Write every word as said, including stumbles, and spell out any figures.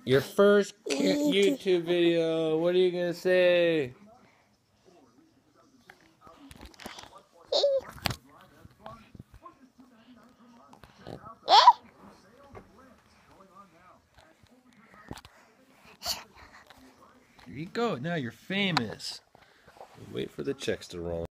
Your first YouTube video. What are you gonna say? Here you go. Now you're famous. Wait for the checks to roll.